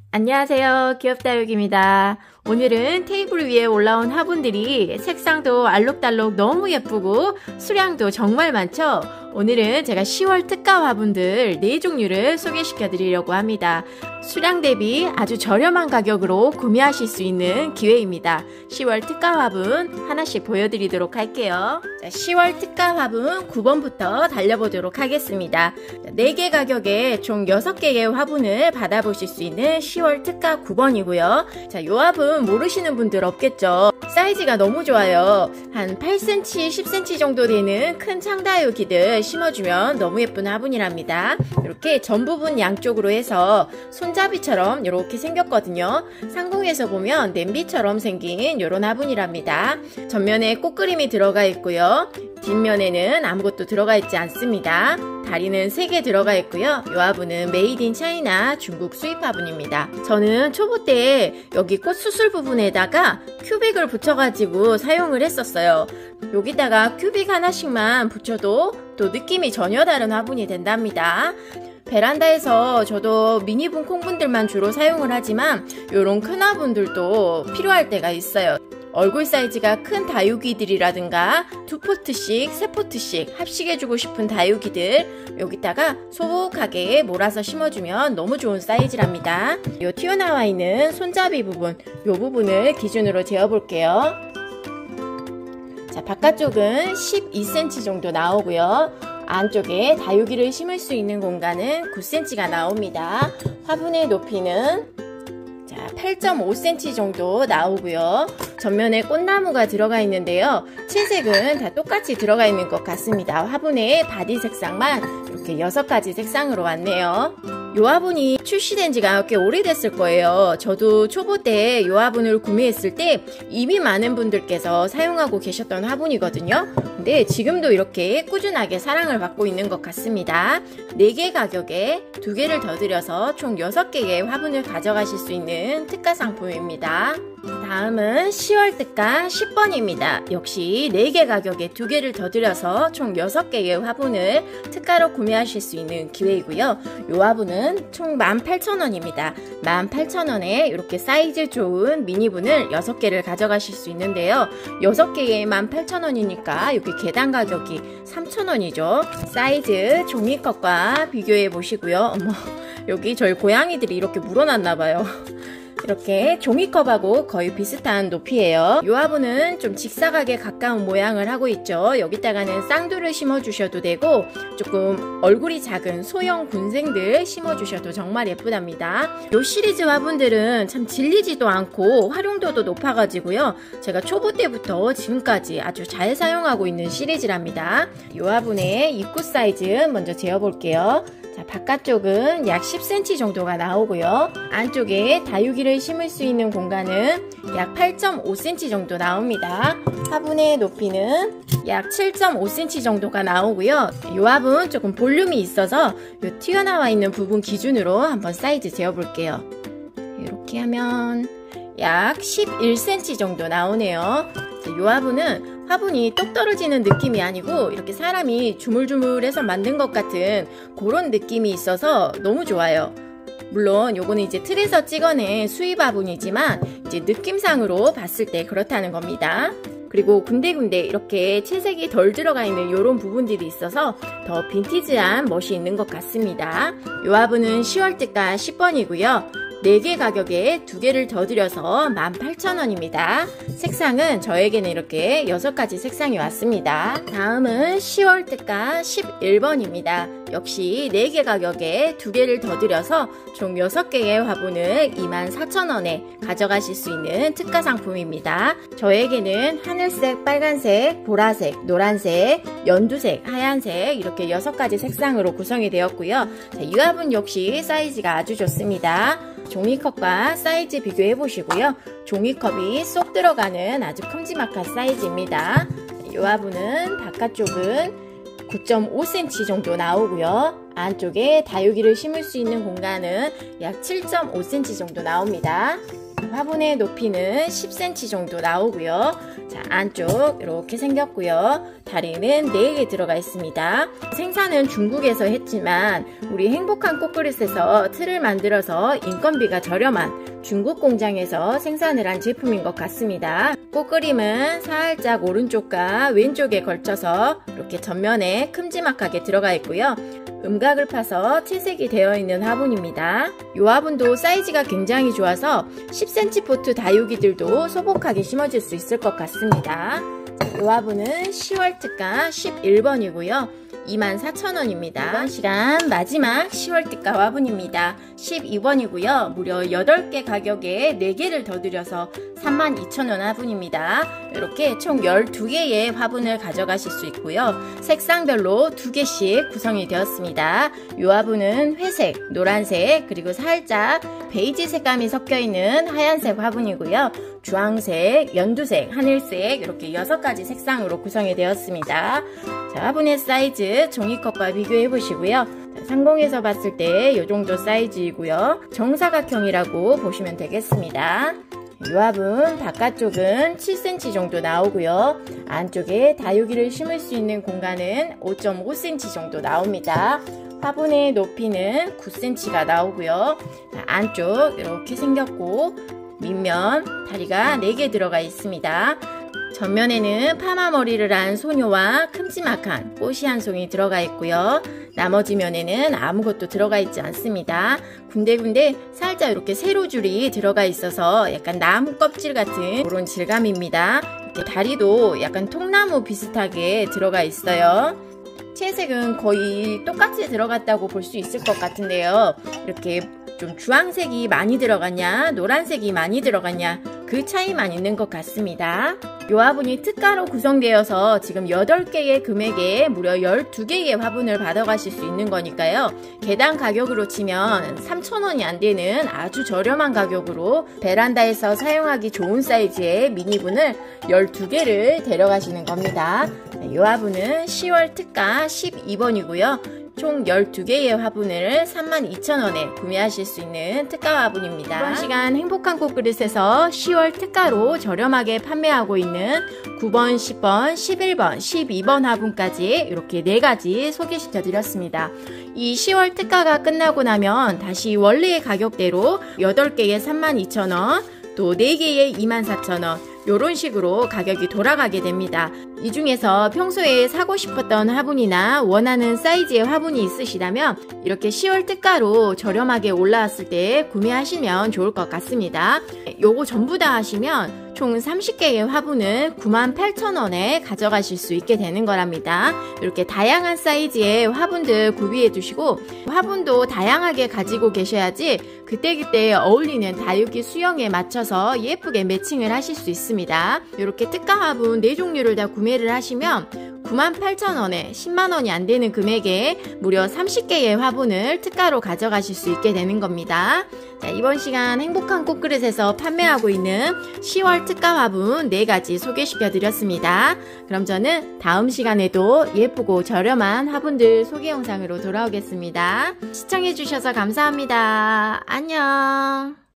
안녕하세요. 귀엽다육입니다. 오늘은 테이블 위에 올라온 화분들이 색상도 알록달록 너무 예쁘고 수량도 정말 많죠? 오늘은 제가 10월 특가 화분들 4종류를 소개시켜 드리려고 합니다. 수량 대비 아주 저렴한 가격으로 구매하실 수 있는 기회입니다. 10월 특가 화분 하나씩 보여드리도록 할게요. 자, 10월 특가 화분 9번부터 달려보도록 하겠습니다. 4개 가격에 총 6개의 화분을 받아보실 수 있는 10월 특가 9번이고요. 자, 이 화분 모르시는 분들 없겠죠? 사이즈가 너무 좋아요. 한 8cm, 10cm 정도 되는 큰 창다육이들 심어주면 너무 예쁜 화분이랍니다. 이렇게 전 부분 양쪽으로 해서 손잡이처럼 이렇게 생겼거든요. 상공에서 보면 냄비처럼 생긴 이런 화분이랍니다. 전면에 꽃그림이 들어가 있고요. 뒷면에는 아무것도 들어가 있지 않습니다. 다리는 3개 들어가 있고요. 이 화분은 메이드 인 차이나 중국 수입 화분입니다. 저는 초보 때 여기 꽃 수술 부분에다가 큐빅을 붙여가지고 사용을 했었어요. 여기다가 큐빅 하나씩만 붙여도 또 느낌이 전혀 다른 화분이 된답니다. 베란다에서 저도 미니분 콩분들만 주로 사용을 하지만 이런 큰 화분들도 필요할 때가 있어요. 얼굴 사이즈가 큰 다육이들이라든가 2포트씩, 3포트씩 합식해주고 싶은 다육이들 여기다가 소복하게 몰아서 심어주면 너무 좋은 사이즈랍니다. 이 튀어나와 있는 손잡이 부분, 이 부분을 기준으로 재어볼게요. 자, 바깥쪽은 12cm 정도 나오고요. 안쪽에 다육이를 심을 수 있는 공간은 9cm가 나옵니다. 화분의 높이는 8.5cm 정도 나오고요. 전면에 꽃나무가 들어가 있는데요. 채색은 다 똑같이 들어가 있는 것 같습니다. 화분의 바디 색상만 이렇게 6가지 색상으로 왔네요. 이 화분이 출시된 지가 꽤 오래됐을 거예요. 저도 초보 때 이 화분을 구매했을 때 이미 많은 분들께서 사용하고 계셨던 화분이거든요. 근데 지금도 이렇게 꾸준하게 사랑을 받고 있는 것 같습니다. 4개 가격에 2개를 더 드려서 총 6개의 화분을 가져가실 수 있는 특가 상품입니다. 다음은 10월 특가 10번입니다. 역시 4개 가격에 2개를 더 드려서 총 6개의 화분을 특가로 구매하실 수 있는 기회이고요. 이 화분은 총 18,000원입니다. 18,000원에 이렇게 사이즈 좋은 미니분을 6개를 가져가실 수 있는데요. 6개에 18,000원이니까 여기 계단 가격이 3,000원이죠. 사이즈 종이컵과 비교해 보시고요. 어머, 여기 저희 고양이들이 이렇게 물어놨나봐요. 이렇게 종이컵하고 거의 비슷한 높이예요. 이 화분은 좀 직사각에 가까운 모양을 하고 있죠. 여기다가는 쌍두를 심어주셔도 되고 조금 얼굴이 작은 소형 군생들 심어주셔도 정말 예쁘답니다. 이 시리즈 화분들은 참 질리지도 않고 활용도도 높아가지고요. 제가 초보 때부터 지금까지 아주 잘 사용하고 있는 시리즈랍니다. 이 화분의 입구 사이즈 먼저 재어볼게요. 자, 바깥쪽은 약 10cm 정도가 나오고요. 안쪽에 다육이를 심을 수 있는 공간은 약 8.5cm 정도 나옵니다. 화분의 높이는 약 7.5cm 정도가 나오고요. 이 화분 조금 볼륨이 있어서 이 튀어나와 있는 부분 기준으로 한번 사이즈 재어볼게요. 이렇게 하면 약 11cm 정도 나오네요. 이 화분은 화분이 똑 떨어지는 느낌이 아니고 이렇게 사람이 주물주물해서 만든 것 같은 그런 느낌이 있어서 너무 좋아요. 물론 요거는 이제 틀에서 찍어낸 수입 화분이지만 이제 느낌상으로 봤을 때 그렇다는 겁니다. 그리고 군데군데 이렇게 채색이 덜 들어가 있는 이런 부분들이 있어서 더 빈티지한 멋이 있는 것 같습니다. 이 화분은 10월 특가 10번이고요. 4개 가격에 2개를 더 드려서 18,000원입니다. 색상은 저에게는 이렇게 6가지 색상이 왔습니다. 다음은 10월 특가 11번입니다. 역시 4개 가격에 2개를 더 드려서 총 6개의 화분을 24,000원에 가져가실 수 있는 특가 상품입니다. 저에게는 하늘색, 빨간색, 보라색, 노란색, 연두색, 하얀색 이렇게 6가지 색상으로 구성이 되었고요. 자, 이 화분 역시 사이즈가 아주 좋습니다. 종이컵과 사이즈 비교해 보시고요. 종이컵이 쏙 들어가는 아주 큼지막한 사이즈입니다. 이 화분은 바깥쪽은 9.5cm 정도 나오고요. 안쪽에 다육이를 심을 수 있는 공간은 약 7.5cm 정도 나옵니다. 화분의 높이는 10cm 정도 나오고요. 자, 안쪽 이렇게 생겼고요. 다리는 4개 들어가 있습니다. 생산은 중국에서 했지만 우리 행복한 꽃그릇에서 틀을 만들어서 인건비가 저렴한 중국 공장에서 생산을 한 제품인 것 같습니다. 꽃그림은 살짝 오른쪽과 왼쪽에 걸쳐서 이렇게 전면에 큼지막하게 들어가 있고요. 음각을 파서 채색이 되어 있는 화분입니다. 이 화분도 사이즈가 굉장히 좋아서 10cm 포트 다육이들도 소복하게 심어줄 수 있을 것 같습니다. 이 화분은 10월 특가 11번이고요. 24,000원입니다. 이번 시간 마지막 10월 특가 화분입니다. 12번이고요. 무려 8개 가격에 4개를 더 드려서 32,000원 화분입니다. 이렇게 총 12개의 화분을 가져가실 수 있고요. 색상별로 2개씩 구성이 되었습니다. 이 화분은 회색, 노란색, 그리고 살짝 베이지 색감이 섞여있는 하얀색 화분이고요. 주황색, 연두색, 하늘색 이렇게 6가지 색상으로 구성이 되었습니다. 자, 화분의 사이즈 종이컵과 비교해 보시고요. 자, 상공에서 봤을 때 이 정도 사이즈이고요. 정사각형이라고 보시면 되겠습니다. 이 화분 바깥쪽은 7cm 정도 나오고요. 안쪽에 다육이를 심을 수 있는 공간은 5.5cm 정도 나옵니다. 화분의 높이는 9cm가 나오고요. 자, 안쪽 이렇게 생겼고 밑면 다리가 4개 들어가 있습니다. 전면에는 파마 머리를 한 소녀와 큼지막한 꽃이 한 송이 들어가 있고요. 나머지 면에는 아무것도 들어가 있지 않습니다. 군데군데 살짝 이렇게 세로줄이 들어가 있어서 약간 나무 껍질 같은 그런 질감입니다. 이렇게 다리도 약간 통나무 비슷하게 들어가 있어요. 채색은 거의 똑같이 들어갔다고 볼 수 있을 것 같은데요. 이렇게 좀 주황색이 많이 들어갔냐 노란색이 많이 들어갔냐 그 차이만 있는 것 같습니다. 이 화분이 특가로 구성되어서 지금 8개의 금액에 무려 12개의 화분을 받아가실 수 있는 거니까요. 개당 가격으로 치면 3,000원이 안 되는 아주 저렴한 가격으로 베란다에서 사용하기 좋은 사이즈의 미니분을 12개를 데려가시는 겁니다. 이 화분은 10월 특가 12번이고요. 총 12개의 화분을 32,000원에 구매하실 수 있는 특가 화분입니다. 이번 시간 행복한 꽃그릇에서 10월 특가로 저렴하게 판매하고 있는 9번, 10번, 11번, 12번 화분까지 이렇게 4가지 소개시켜 드렸습니다. 이 10월 특가가 끝나고 나면 다시 원래의 가격대로 8개에 32,000원, 또 4개에 24,000원 이런 식으로 가격이 돌아가게 됩니다. 이 중에서 평소에 사고 싶었던 화분이나 원하는 사이즈의 화분이 있으시다면 이렇게 10월 특가로 저렴하게 올라왔을 때 구매하시면 좋을 것 같습니다. 요거 전부 다 하시면 총 30개의 화분을 98,000원에 가져가실 수 있게 되는 거랍니다. 이렇게 다양한 사이즈의 화분들 구비해 두시고 화분도 다양하게 가지고 계셔야지 그때그때 어울리는 다육이 수영에 맞춰서 예쁘게 매칭을 하실 수 있습니다. 이렇게 특가 화분 4종류를 다 구매를 하시면 98,000원에 10만원이 안 되는 금액에 무려 30개의 화분을 특가로 가져가실 수 있게 되는 겁니다. 자, 이번 시간 행복한 꽃그릇에서 판매하고 있는 10월 특가 화분 4가지 소개시켜 드렸습니다. 그럼 저는 다음 시간에도 예쁘고 저렴한 화분들 소개 영상으로 돌아오겠습니다. 시청해 주셔서 감사합니다. 안녕.